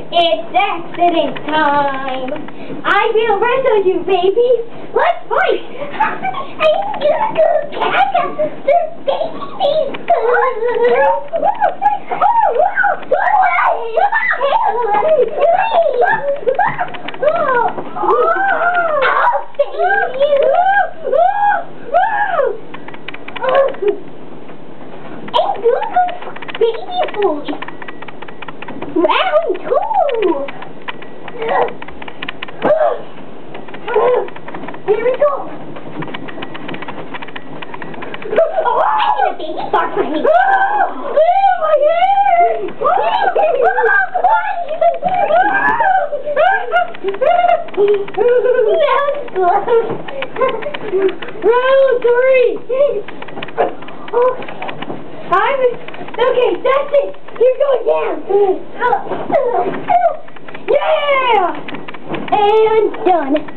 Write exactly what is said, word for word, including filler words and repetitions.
It's accident time. I will wrestle you, baby. Let's fight. I'm gonna go caca the baby's baby food. Round two. Here we go. Oh, I need a baby bark for me. Oh, my head! Round three. I'm okay, that's it. You're going down. Yeah! And done.